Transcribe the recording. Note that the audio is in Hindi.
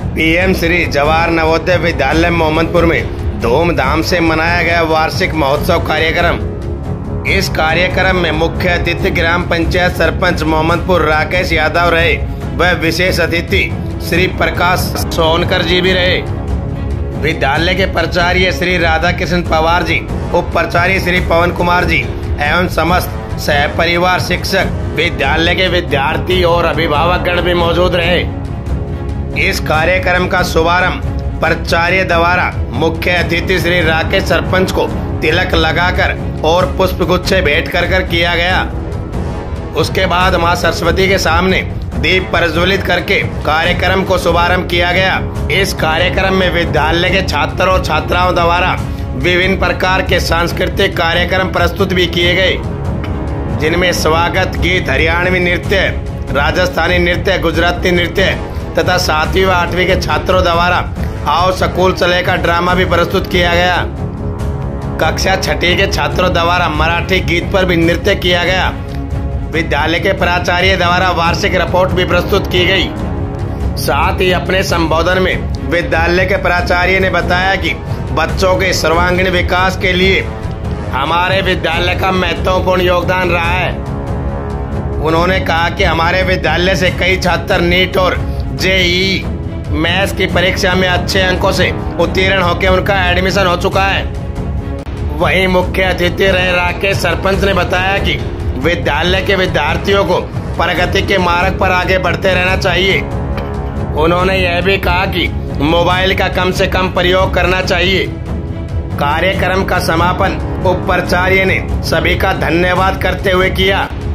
पीएम श्री जवाहर नवोदय विद्यालय मोहम्मदपुर में धूमधाम से मनाया गया वार्षिक महोत्सव कार्यक्रम। इस कार्यक्रम में मुख्य अतिथि ग्राम पंचायत सरपंच मोहम्मदपुर राकेश यादव रहे व विशेष अतिथि श्री प्रकाश सोनकर जी भी रहे। विद्यालय के प्राचार्य श्री राधा कृष्ण पवार जी, उप प्राचार्य श्री पवन कुमार जी एवं समस्त सह परिवार शिक्षक, विद्यालय के विद्यार्थी और अभिभावकगण भी मौजूद रहे। इस कार्यक्रम का शुभारंभ प्राचार्य द्वारा मुख्य अतिथि श्री राकेश सरपंच को तिलक लगाकर और पुष्प गुच्छे भेंट कर किया गया। उसके बाद मां सरस्वती के सामने दीप प्रज्वलित करके कार्यक्रम को शुभारंभ किया गया। इस कार्यक्रम में विद्यालय के छात्र और छात्राओं द्वारा विभिन्न प्रकार के सांस्कृतिक कार्यक्रम प्रस्तुत भी किए गए, जिनमें स्वागत गीत, हरियाणवी नृत्य, राजस्थानी नृत्य, गुजराती नृत्य तथा 7वीं व 8वीं के छात्रों द्वारा आओ स्कूल चले का ड्रामा भी प्रस्तुत किया गया। कक्षा 6ठी के छात्रों द्वारा मराठी गीत पर भी नृत्य किया गया। विद्यालय के प्राचार्य द्वारा वार्षिक रिपोर्ट भी प्रस्तुत की गई। साथ ही अपने संबोधन में विद्यालय के प्राचार्य ने बताया कि बच्चों के सर्वांगीण विकास के लिए हमारे विद्यालय का महत्वपूर्ण योगदान रहा है। उन्होंने कहा कि हमारे विद्यालय से कई छात्र नीट और जेईई मैथ्स की परीक्षा में अच्छे अंकों से उत्तीर्ण होकर उनका एडमिशन हो चुका है। वहीं मुख्य अतिथि रहे राकेश सरपंच ने बताया कि विद्यालय के विद्यार्थियों को प्रगति के मार्ग पर आगे बढ़ते रहना चाहिए। उन्होंने यह भी कहा कि मोबाइल का कम से कम प्रयोग करना चाहिए। कार्यक्रम का समापन उप प्राचार्य ने सभी का धन्यवाद करते हुए किया।